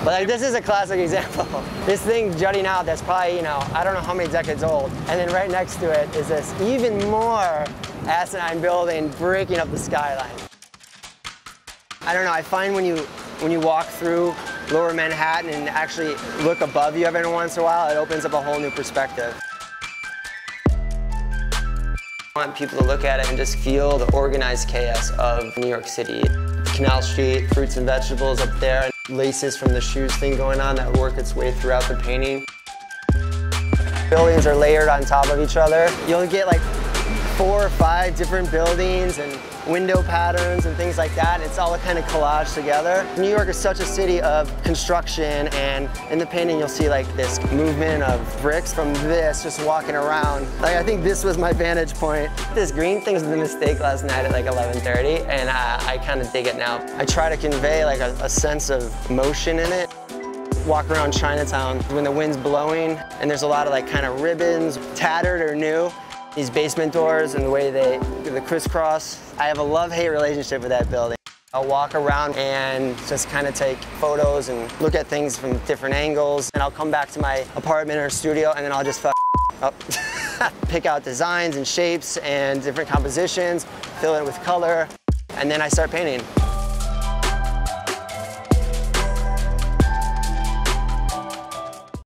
But like, this is a classic example. This thing jutting out that's probably, you know, I don't know how many decades old. And then right next to it is this even more asinine building breaking up the skyline. I don't know, I find when you walk through Lower Manhattan and actually look above you every once in a while, it opens up a whole new perspective. I want people to look at it and just feel the organized chaos of New York City. Canal Street, fruits and vegetables up there, and laces from the shoes thing going on that work its way throughout the painting. Buildings are layered on top of each other. You'll get like 4 or 5 different buildings and window patterns and things like that. It's all kind of collaged together. New York is such a city of construction, and in the painting you'll see like this movement of bricks from this just walking around. Like, I think this was my vantage point. This green thing was the mistake last night at like 11:30, and I kind of dig it now. I try to convey like a sense of motion in it. Walk around Chinatown when the wind's blowing and there's a lot of like kind of ribbons, tattered or new. These basement doors and the way they crisscross. I have a love-hate relationship with that building. I'll walk around and just kind of take photos and look at things from different angles. And I'll come back to my apartment or studio and then I'll just pick out designs and shapes and different compositions, fill it with color, and then I start painting.